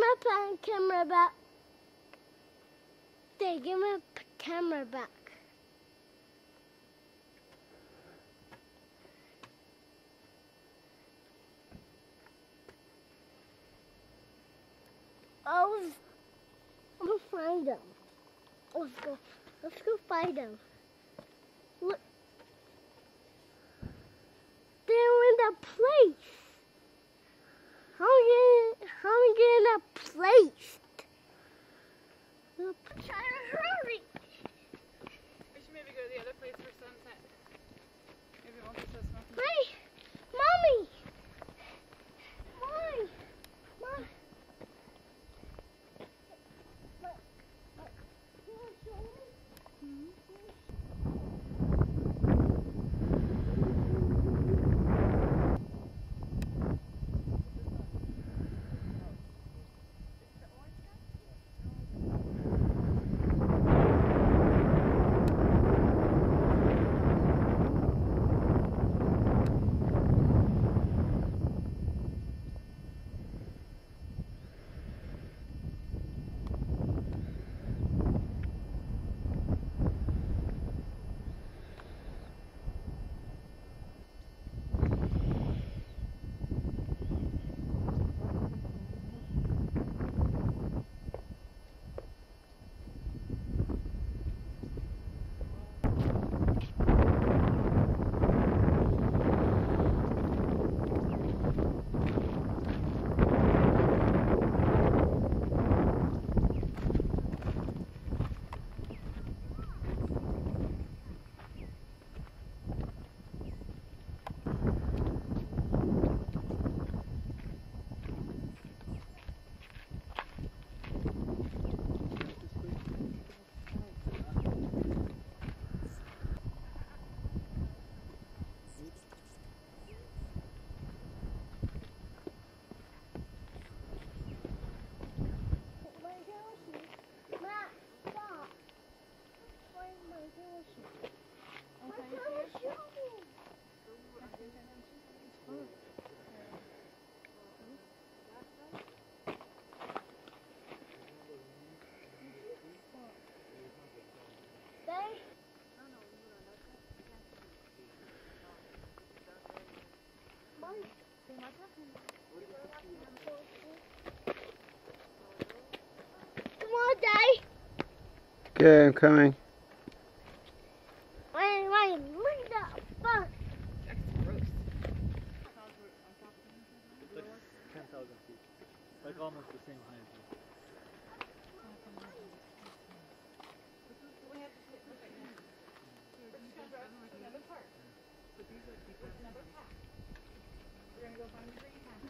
my camera back. Dad, give my camera back. I'm gonna find them. Let's go find them. Look. They're in a place. How are we getting a place? Try to hurry. We should maybe go to the other place for sunset. Maybe it won't be so smoky. Hey, Mommy. Mommy. Mom. Come on, Daddy. Okay, I'm coming. Wait, look at that fuck. That's gross. It's like 10,000 feet. Like almost the same height as you. We're gonna go find the green path.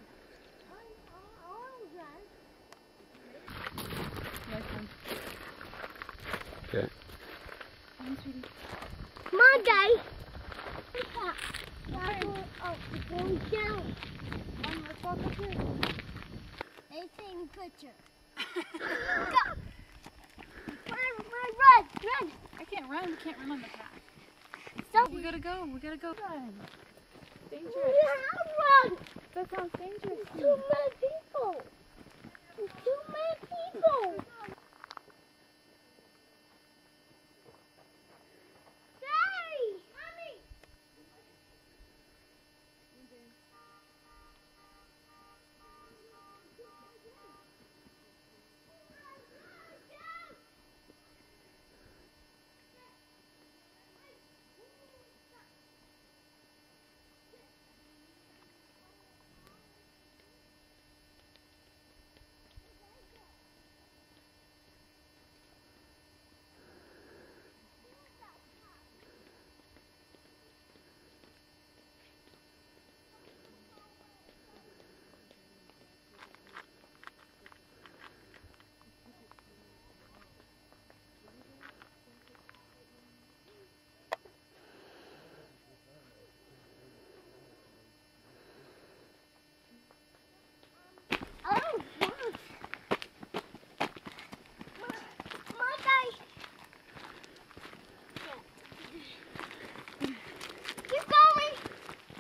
Okay. Come on, Daddy. Oh, it's going down. Let's walk up here. They take a picture. Go. Run. I can't run. We can't run on the path. Stop. We gotta go. Run. Dangerous. Run. That sounds dangerous. Too many people. Too many people. Daddy. Mommy.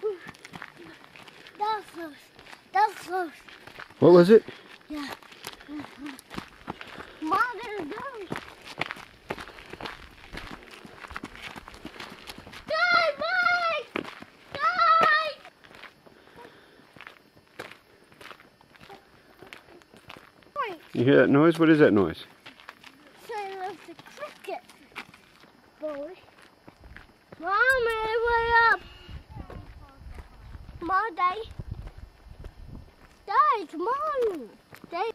What was it? Yeah. point. You hear that noise? What is that noise? I love the cricket. Boy. Mommy, wake up. Come on, Daddy. Daddy, come on. Daddy.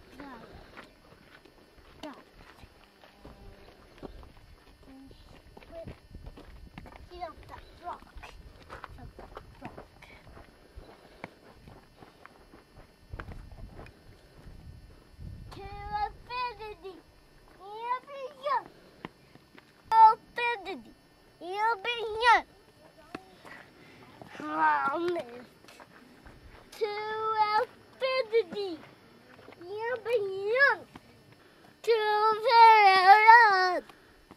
Get off that rock. Off that rock. To infinity. Infinity. Infinity. Promise. To infinity. Infinity. To infinity.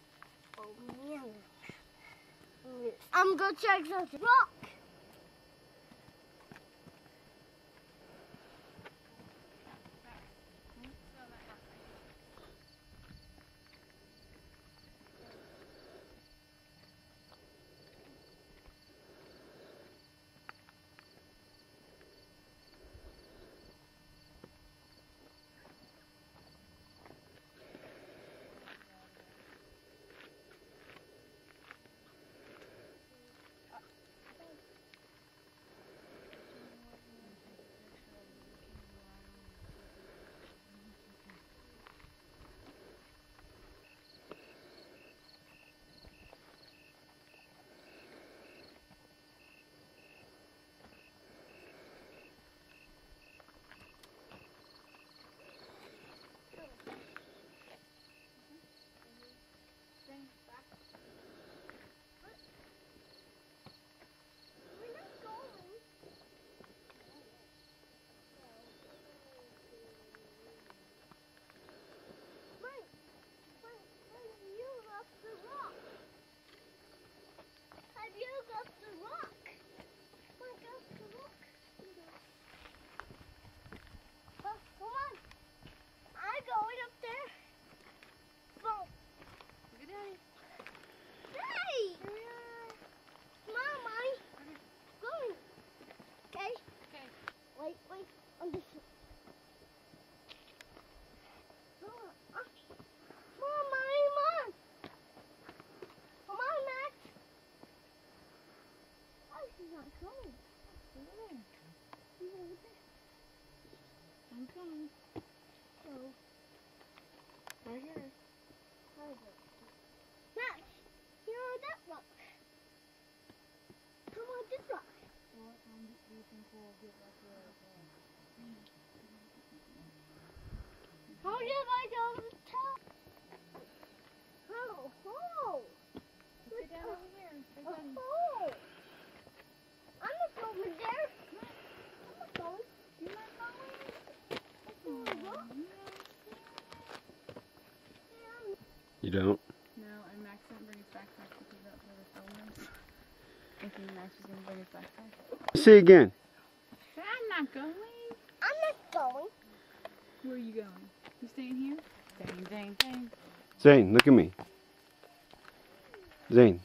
I'm gonna check the rock. I'm coming. Oh. Right here. Max, you know that rock. Come on, this rock. How did I go to the top? Oh. Sit down over here. Oh. I'm not over there. I'm not going. You're not going? It's on the rock. You don't? No, and Max didn't bring his backpack because that's where the phone is. Thinking Max was going to bring his backpack. See again. I'm not going. I'm not going. Where are you going? You staying here? Dang. Zane, look at me. Zane.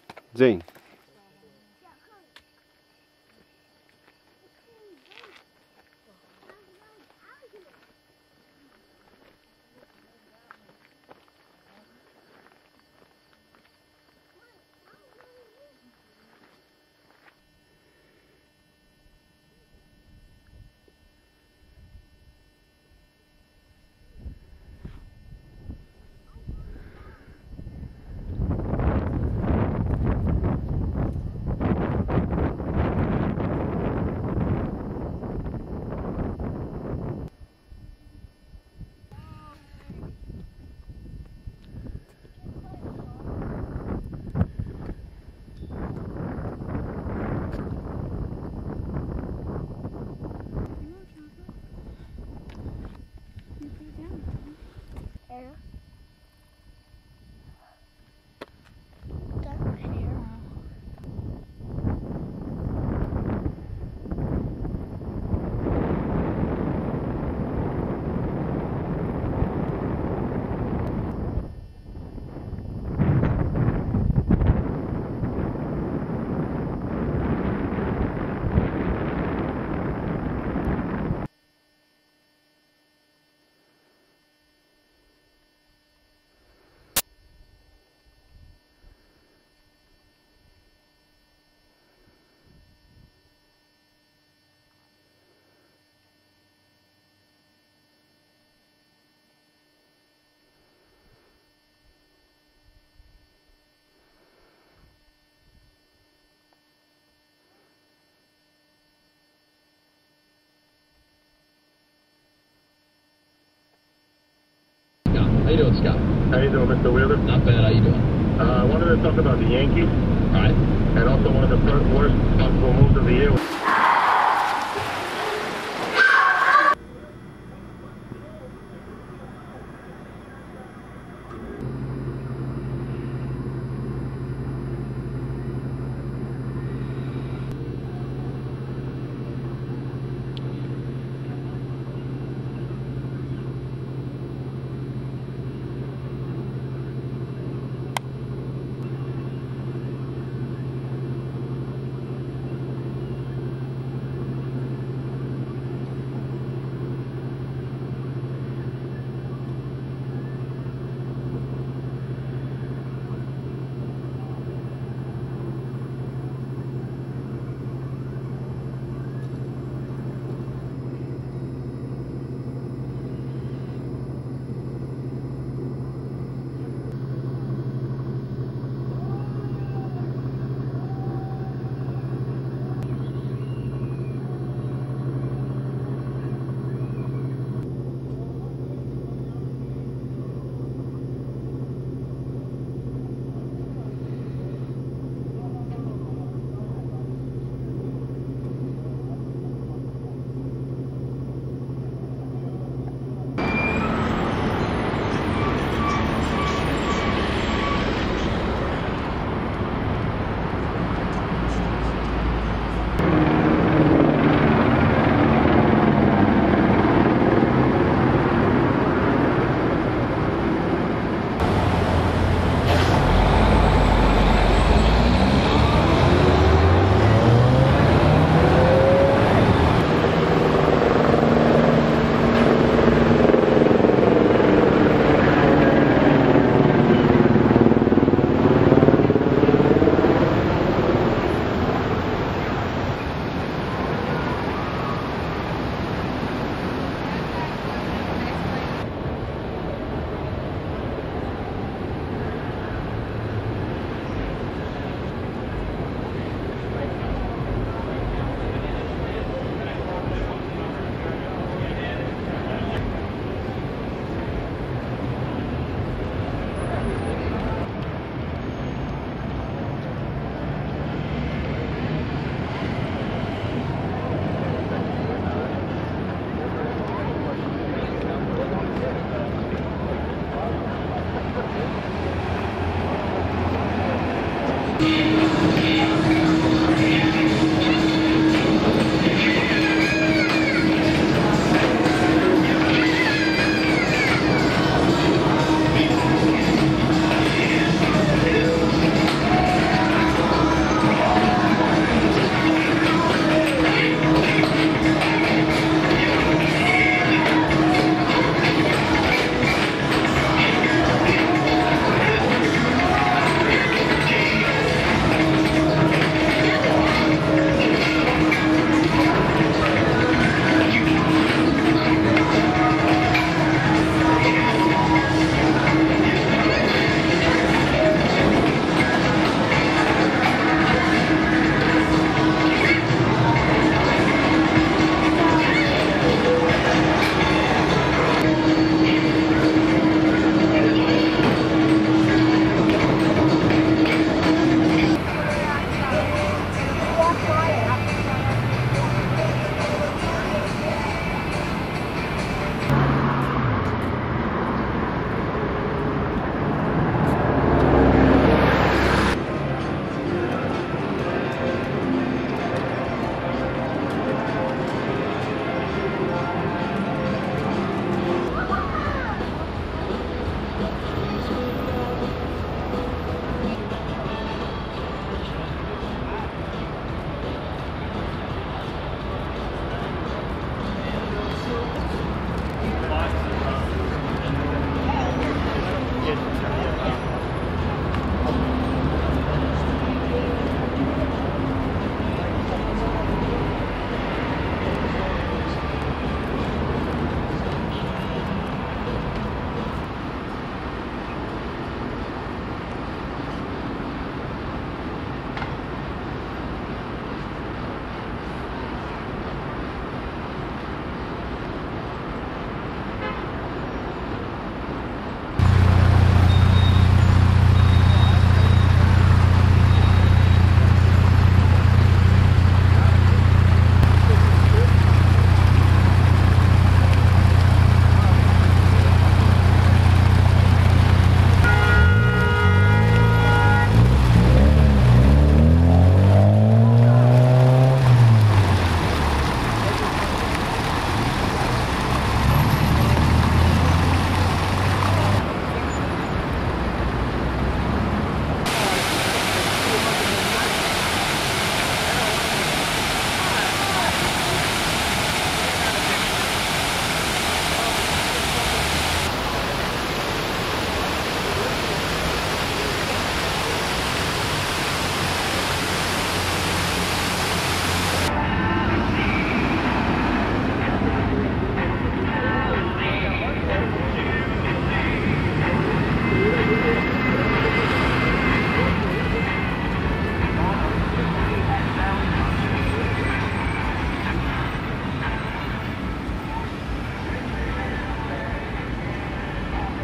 you doing, Scott? How you doing, Mr. Wheeler? Not bad. How you doing? I wanted to talk about the Yankees. All right. And also one of the worst possible moves of the year.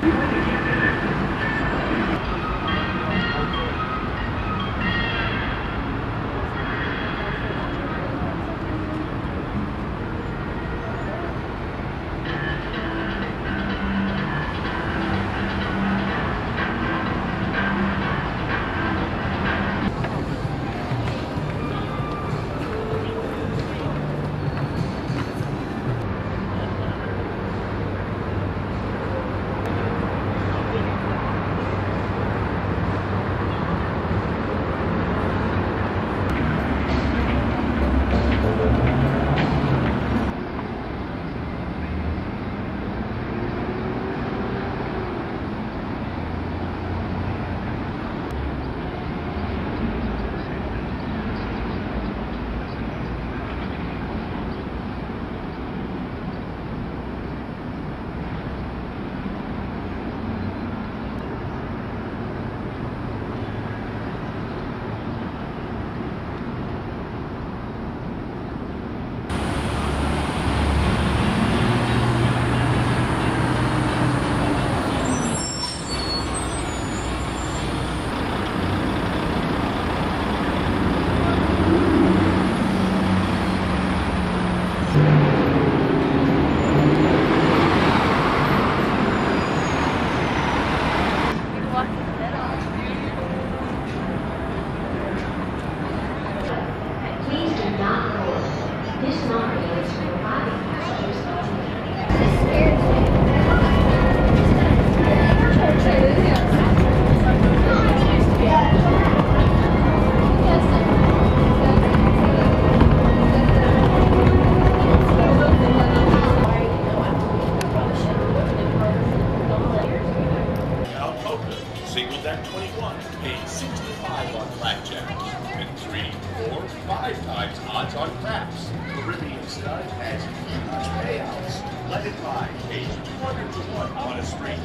Single deck 21, paid 65 on blackjack, and 3, 4, 5 times odds on craps. Caribbean Stud has huge payouts. Let it ride, paid 200 to 1 on a straight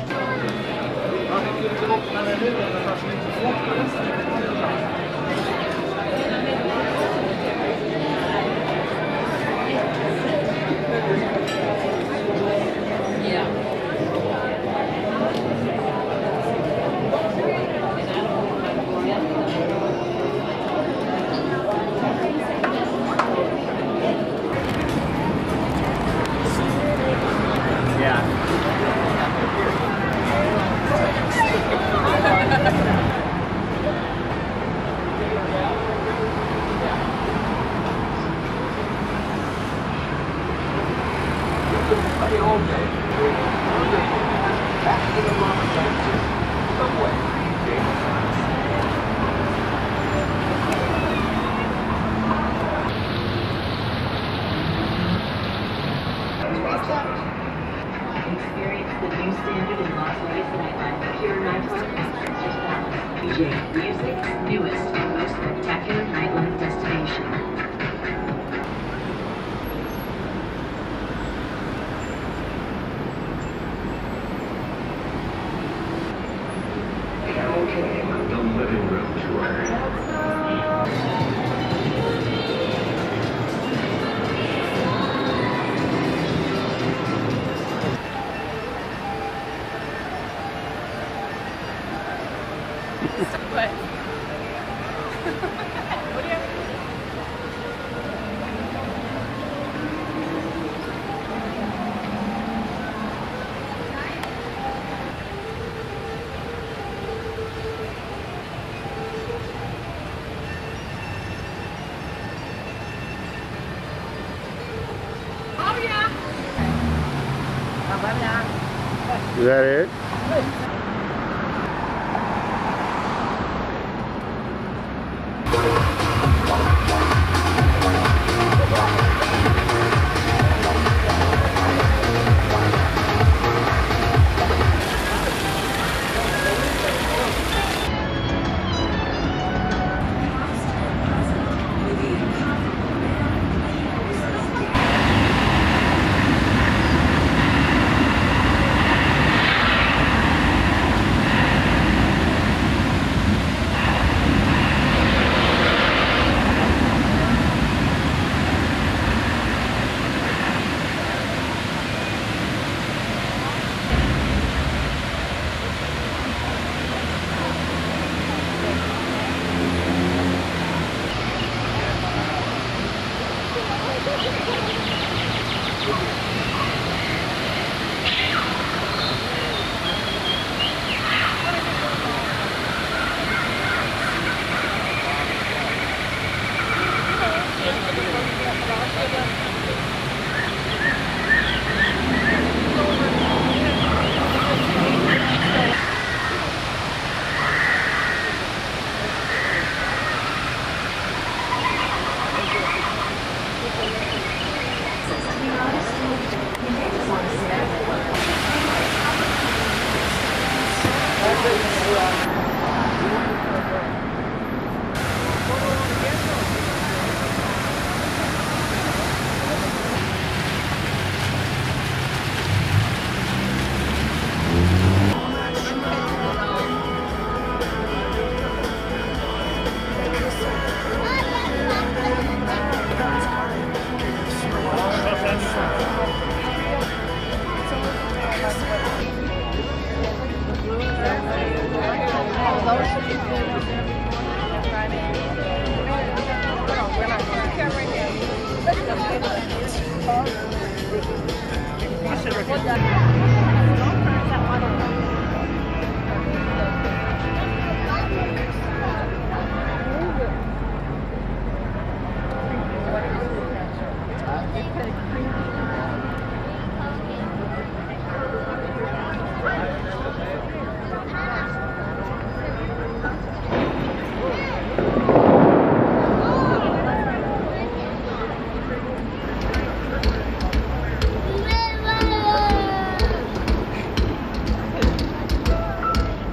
flush. Experience the new standard in Las Vegas nightlife. Pure nightlife Masters Palace. DJ Music's newest and most spectacular nightlife destination. The living room tour. What? Is that it?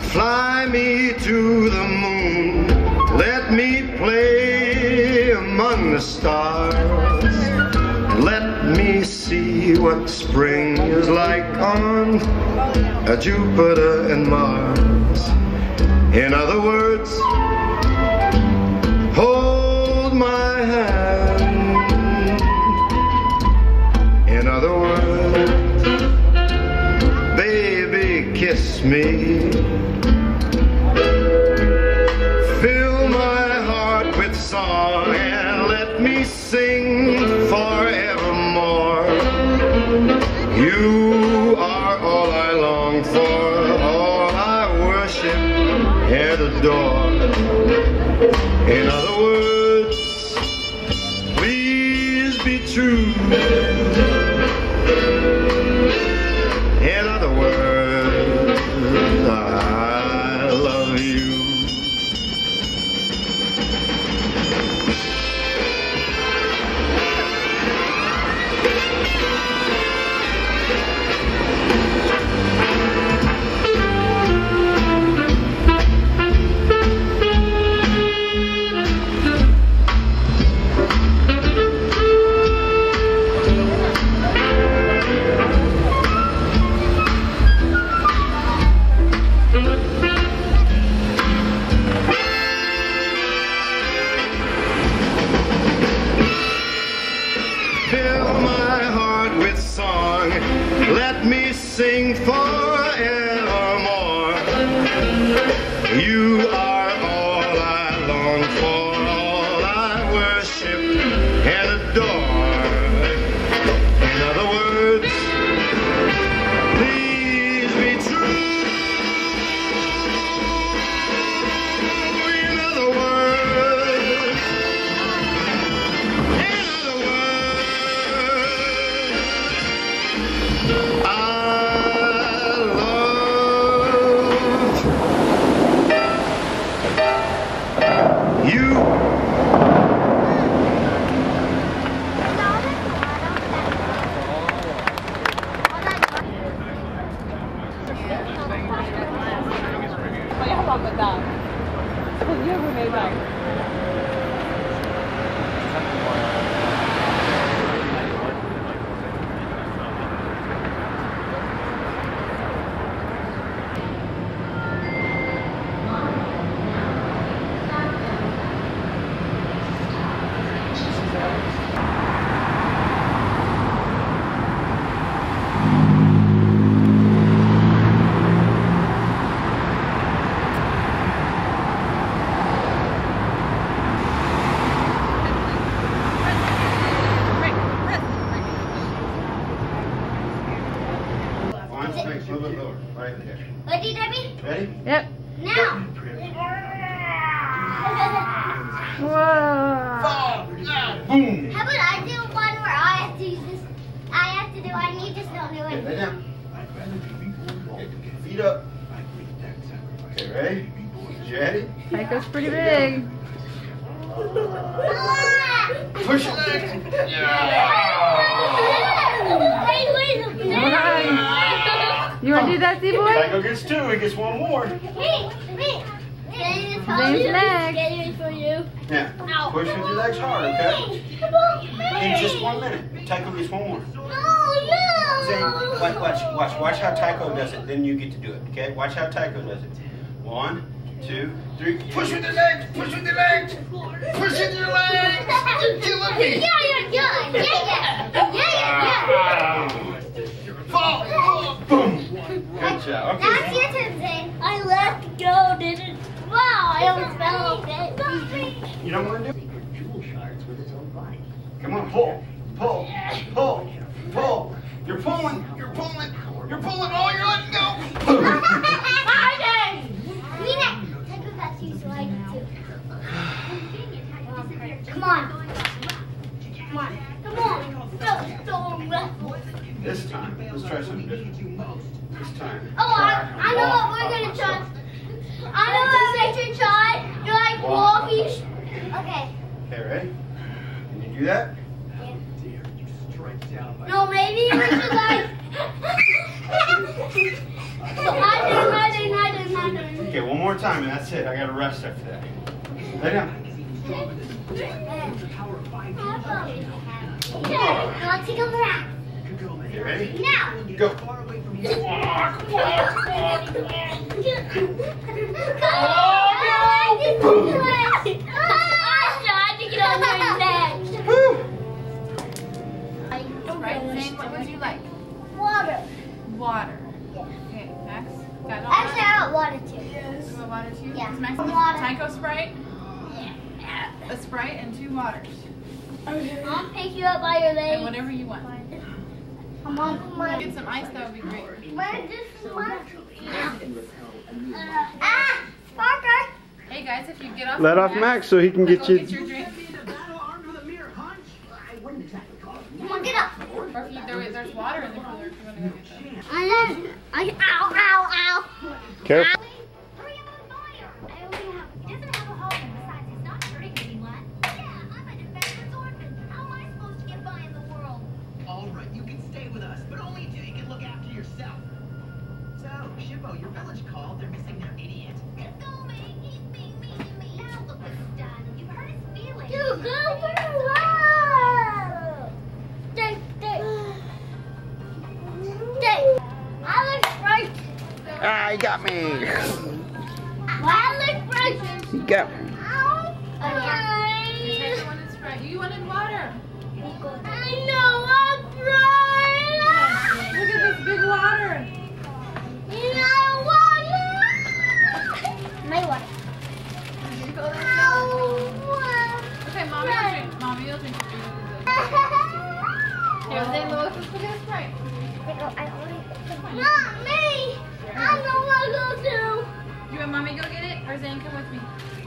Fly me to the moon, let me play among the stars, and let me see what spring is like on Jupiter and Mars. In other words, hold my hand. In other words, baby, kiss me. Fill my heart with song and let me sing forevermore. You are all I long for, all I worship and adore. In other words, please be true. In other words, I love you. Let me sing forevermore. You are all I long for, all I worship and adore. In other words, please be true. In other words, I love you. Ready, Debbie? Ready? Yep. Now! Whoa. Boom! How about I do one where I have to use this? I need to still do Okay, it. lay down. Feet up. Okay, ready? You ready? Tycho's pretty big. Push it. Alright. You want to do that, D-boy? Tycho gets two. He gets one more. Wait. Zane's next. For you. Yeah. Push with your legs hard, okay? In just 1 minute. Tycho gets one more. Zane, watch how Tycho does it. Then you get to do it, okay? Watch how Tycho does it. 1, 2, 3. Push with your legs. Push with your legs. Push with your legs. Kill me. Yeah. Fall. Boom. Good job. Okay. That's your turn, Zane. I let go, didn't. Wow, I almost fell off it. You don't want to do it? Come on, pull. You're pulling. You're pulling. Oh, you're letting go. Come on. This time, let's try something different. This time. Oh, I know what we're gonna try. I know what we should try. You're like walking. Okay. Okay, ready? Can you do that? No, maybe we should like. My turn. time and that's it. I gotta rest after that. Lay down. I'll take a breath. You ready? Now. Go. Right, Zane, what would you like? Water. Water. Yeah. Okay, Max? Got it all Actually, right? I want water too. You want water too? Yeah. Is Max Water. Tycho Sprite? A Sprite and 2 waters. I'll pick you up by your And leg. whatever you want. Come on. Get some ice, that would be great. Where's this one? Parker. Hey guys, if you get off Let off Max so he can go get you. get your drink. Come on, get up. Or if you, there's water in the cooler if you want to go get that. Ow. Careful. Hurry up on fire. It doesn't have a hole, and besides, it's not hurting anyone. Yeah, I'm a defenseless orphan. How am I supposed to get by in the world? All right, you can stay with us, but only until you can look after yourself. So, Shippo, your village called. They're missing their idiot. Let's go, man. He's being mean to me. Now look what he's done. You've hurt his feelings. You go for a Stay. I look right. Ah, he got me. I look right. He got me. Ow. You wanted Sprite. You wanted water. I know I'm right. Look at this big water. You know water. My water. Did you go there? Ow. Okay, Mommy will drink. Mommy will drink. Here, Zane Lewis, let's go get a Sprite. Not me. I know what to do. You want Mommy go get it? Or Zane, come with me?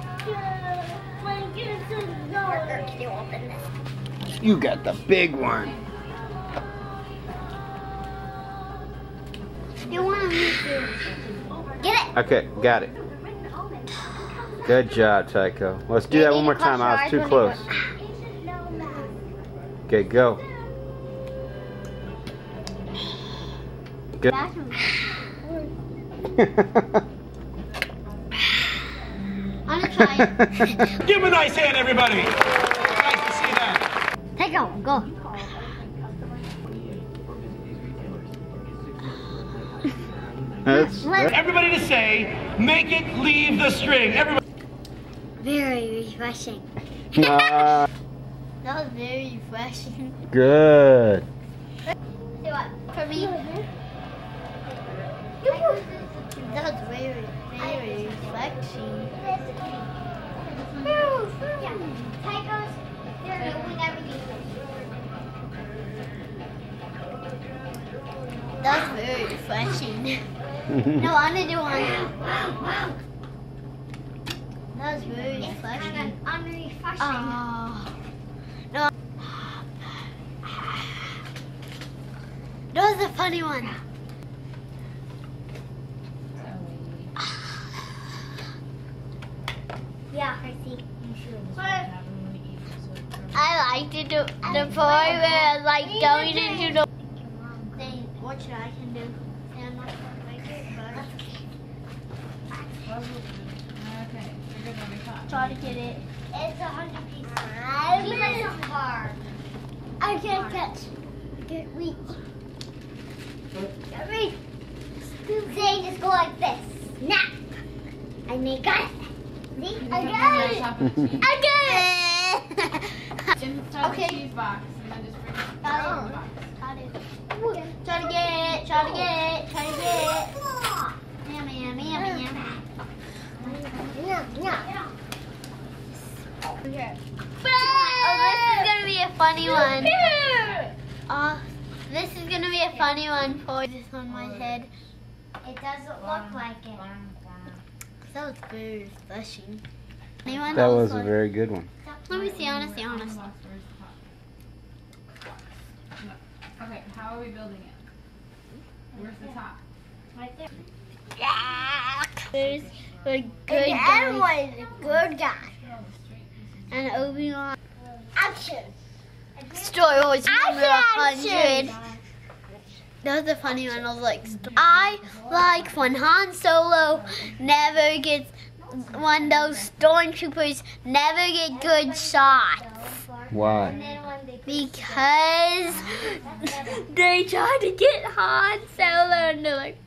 Can you open this? You got the big one. You want me to get it? Okay, got it. Good job, Tycho. Let's do that one more time. I was too close. Okay, go. Good. I'm gonna try it. Give him a nice hand, everybody. Nice to see that. Take it, go. That's Everybody to say, make it leave the string. Everybody. Very refreshing. Ah, That was very refreshing. good. See what? For me. That was very refreshing. Tycho's, they're doing everything. That was very refreshing. No, I'm gonna do one. That was very refreshing. I'm refreshing. Oh. No. That was a funny one. Yeah, I see. I liked it the part where I was like going into the. Then what should I can do? I'm not gonna make it, but Okay, you're good when we talk. try to get it. It's 100 pieces. I made it hard. I can't catch. I can't reach. Can't reach. Say just go like this. Snap. And they got it. See? I got it. I got it. Inside Okay. the cheese box, and then just bring it Oh. in the box. Try to get it. Try to get it. Try to get it. Yummy, yummy, yummy, yummy. Oh, this is gonna be a funny one. This is gonna be a funny one for this on my head. It doesn't look like it. That was very refreshing. Anyone That else was a want- very good one. Let me see. I wanna see. I wanna see. Where's the top? No. Okay, how are we building it? Where's the top? Right there. There's a good guy. Everyone's a good guy. And Obi-Wan. Action. Star Wars number 100. That was a funny one. I was like, I like when Han Solo never gets when those stormtroopers never get good shots. Why? Because they try to get Han Solo and they're like,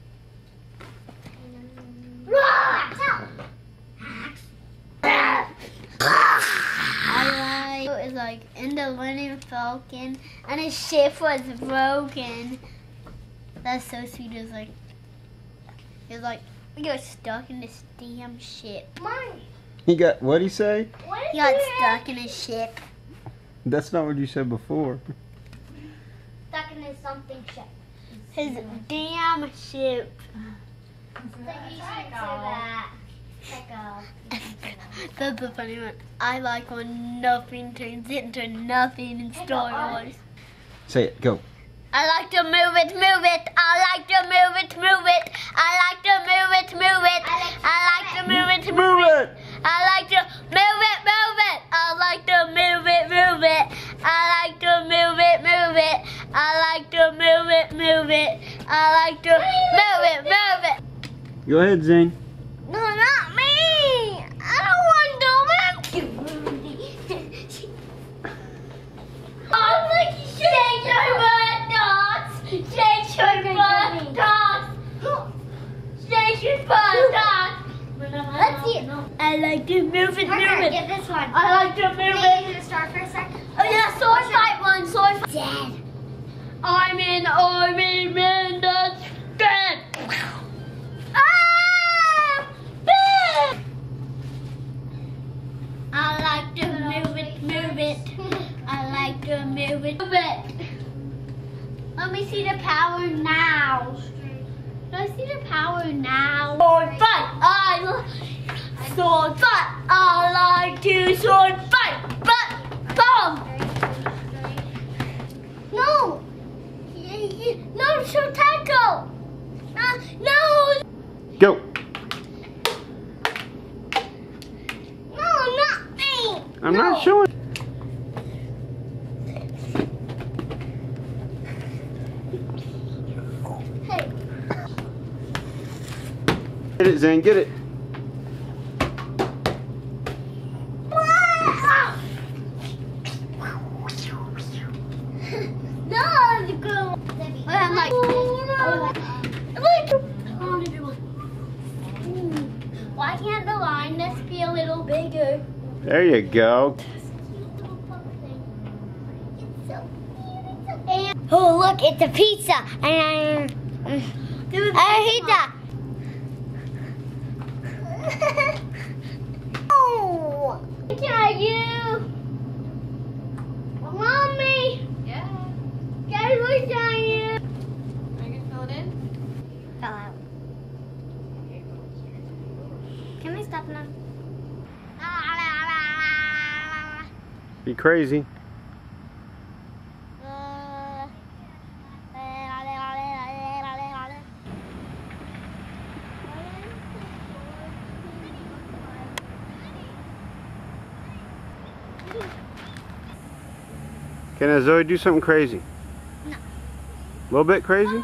it was like in the Millennium Falcon and his ship was broken. That's so sweet. It was like we got stuck in this damn ship. He got, what'd he say? He got stuck in his ship. That's not what you said before. Stuck in his something ship. His damn ship. That's the funny one. I like when nothing turns into nothing in Star Wars. Say it, go. I like to move it, move it. I like to move it, move it. I like to move it, move it. I like to move it, move it. I like to move it, move it. I like to move it, move it. I like to move it, move it. I like to move it, move it. I like to move it, move it. Go ahead, Zane. No, not me. I don't want to do it. I'm like, shake your butt, dogs. Shake your butt, dogs. Shake your butt, dogs. Let's see it. I like to move it, move it. Get this one. I like to move it. Can you start for a second? Oh yeah, sword fight one, sword fight. Dead. I'm in army man that's dead. I like to move it, move it. I like to move it, move it. Let me see the power now. Let me see the power now. Sword fight. Sword fight. I like to sword fight. But boom. No. No, show tackle. No. Go. I'm not showing. Hey. Get it, Zane, get it. No, I'm going. I'm like, why can't the line just be a little bigger? There you go. Oh, look, it's a pizza. And pizza. Oh, look at you. Mommy. Yeah. Guys, look at you. Are you gonna fill it in? Fell out. Can I stop now? Be crazy. Can I, Zoe, do something crazy? No. A little bit crazy?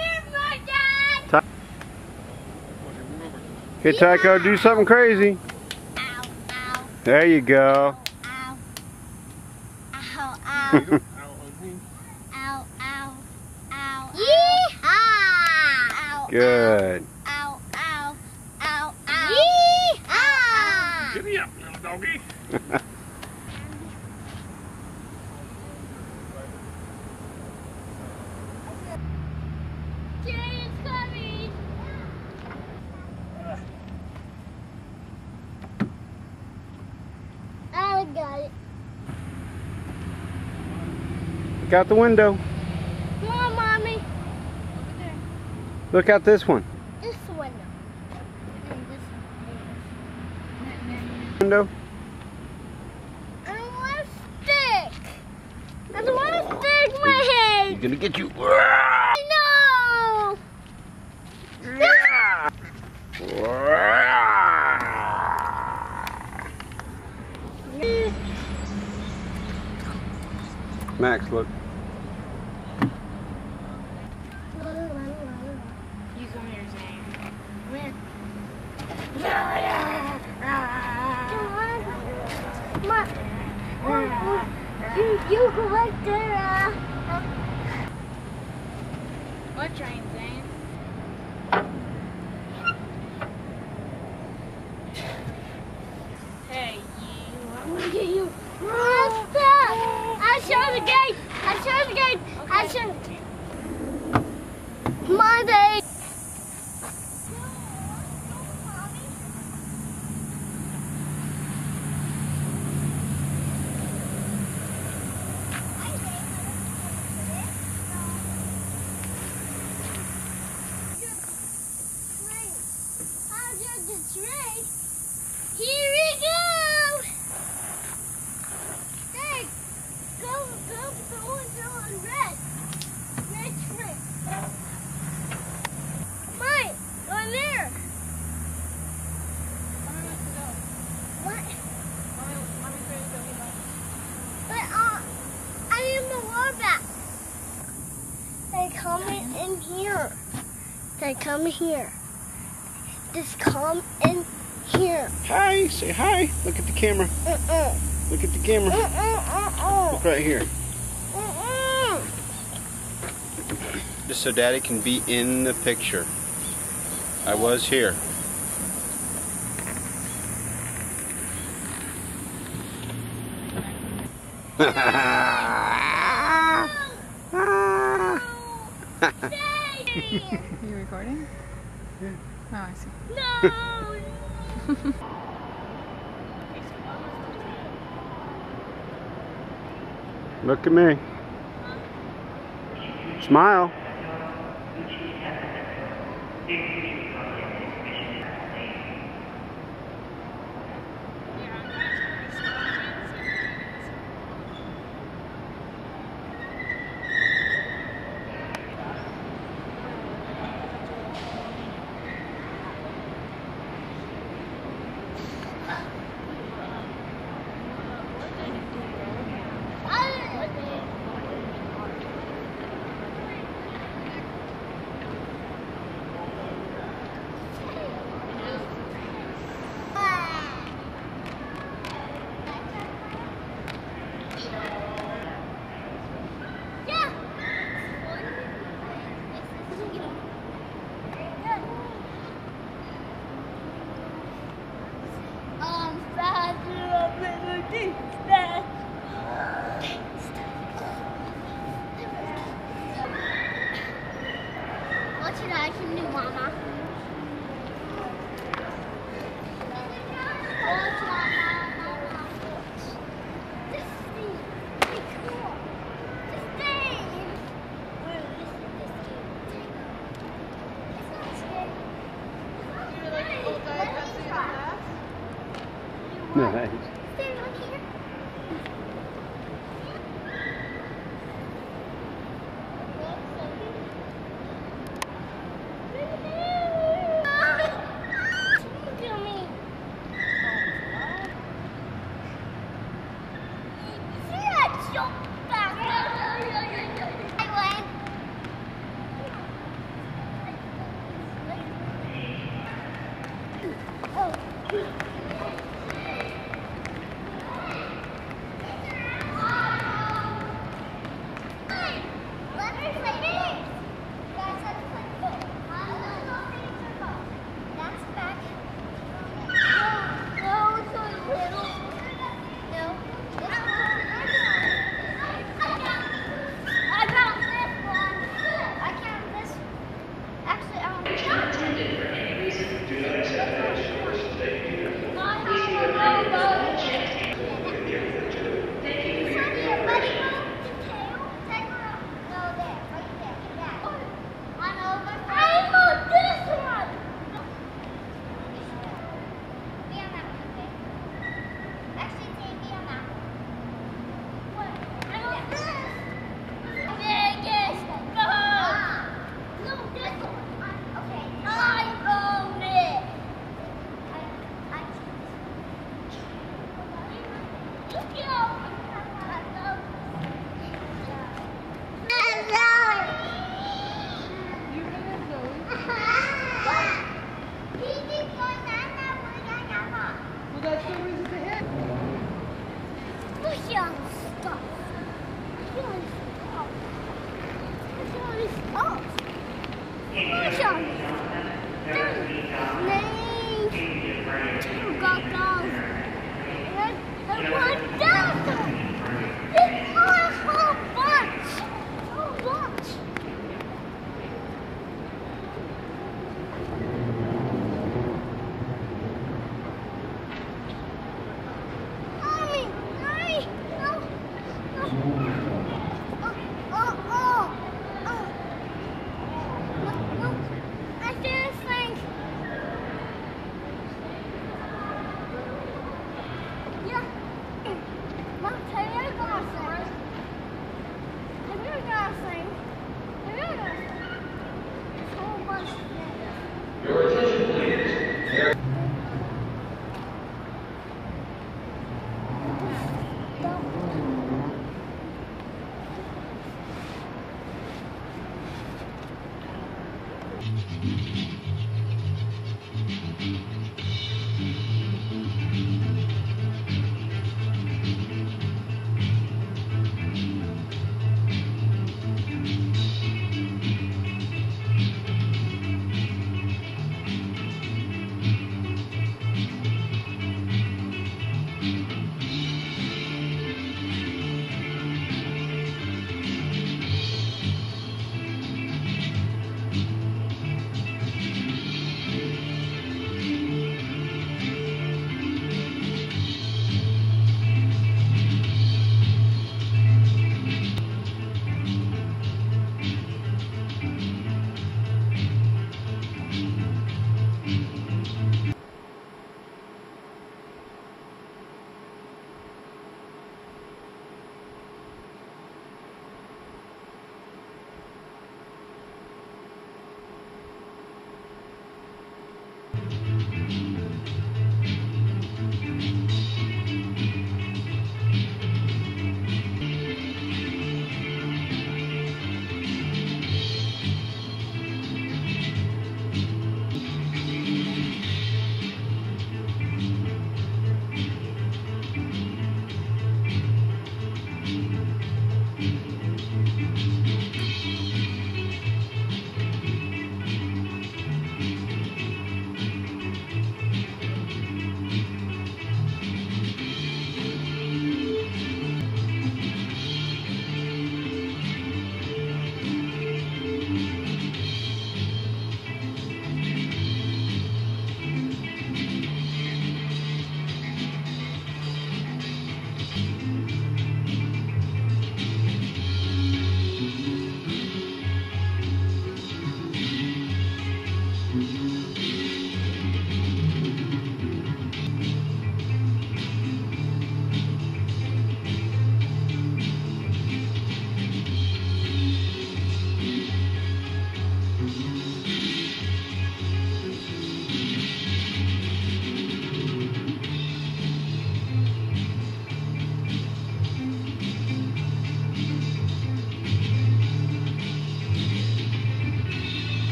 Okay, Tycho, do something crazy. Ow, ow. There you go. Ow. Ow, ow. Ow, ow. Ow. Yee-haw! Ow. Good. Ow, ow. Ow, ow. Yee-haw! Give me up, little doggy. Jay's coming. I got it. Look out the window. Come on, Mommy. Look out this one. This window. Window. I don't want to stick. I don't want to stick my head. He's gonna get you. No. Max, look. You come here, Zane. Come here. You collect the What train, Zane? Hey, you. I'm gonna get you. I show the gate. I show the gate. I show. My day. Here we go! Hey, go on red. Red train. Mike, on there. What? But I am the warback. They come in here. They come here. Just come in here. Hi, say hi. Look at the camera. Look at the camera. Look right here. Just so Daddy can be in the picture. I was here. Are you recording? Yeah. Oh, I see. No! Look at me. Smile. What should I can do, Mama? Nice. Actually,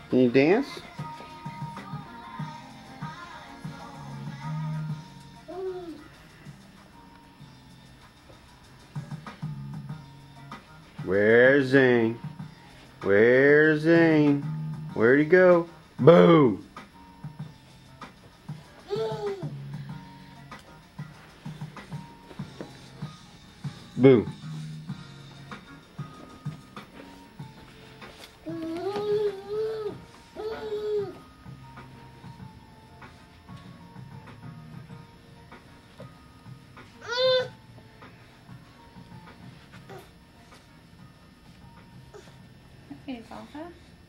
Can you dance? Where's Zane? Where's Zane? Where'd he go? Boom! Boom. Hey, Alpha.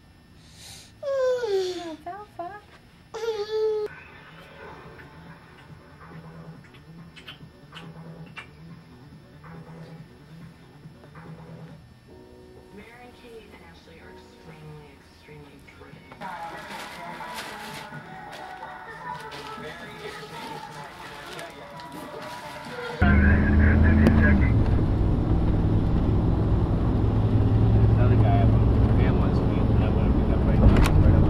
That's Alpha. Mary, Kate, and Ashley are extremely driven. Another guy up on the van wants me, and I want to pick up right up.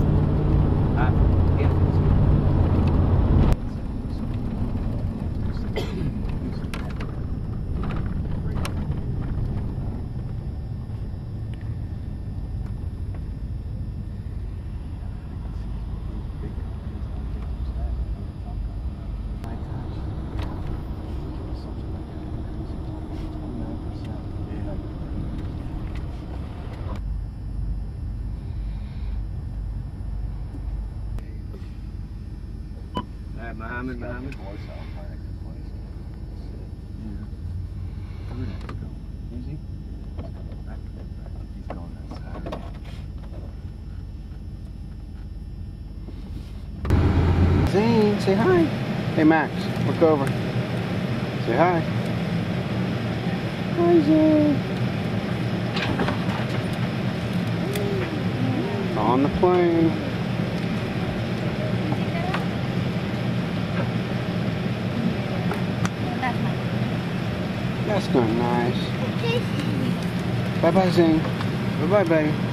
Muhammad. Zane, say hi. Hey Max, look over. Say hi. Hi Zane. On the plane. That's not nice. Bye-bye, Zane. Bye-bye, buddy.